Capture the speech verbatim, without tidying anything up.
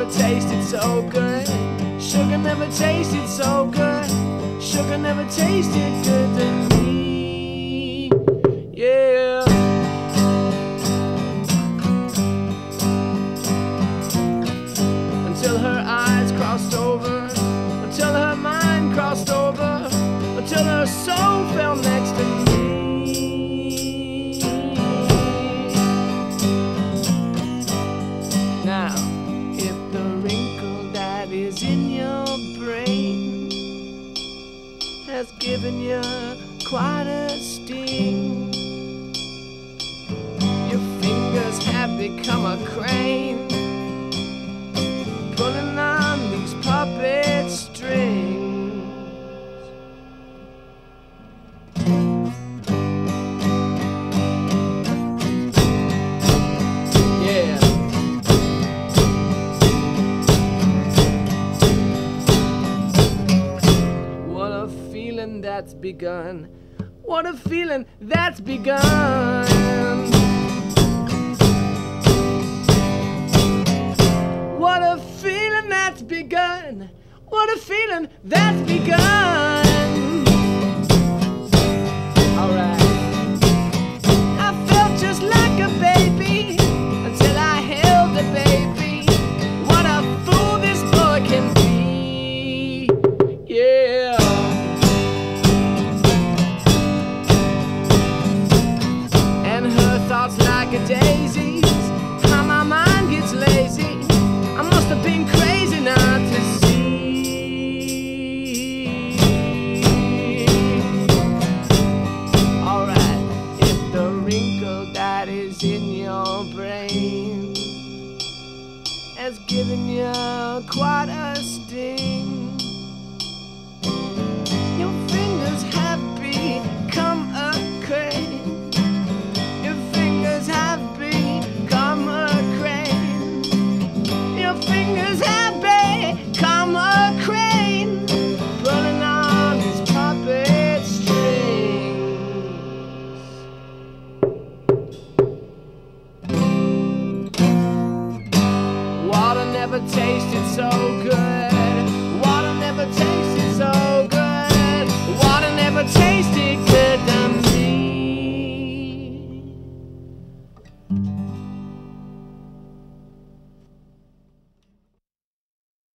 tasted so good. Sugar never tasted so good. Sugar never tasted good to me. Yeah. Until her eyes crossed over, until her mind crossed over, until her soul fell next to me. Now, if the wrinkle that is in your brain has given you quite a sting, your fingers have become a crane, pulling on these puppet strings. Yeah. What a feeling that's begun. What a feeling that's begun. What a feeling that's begun. What a feeling that's begun.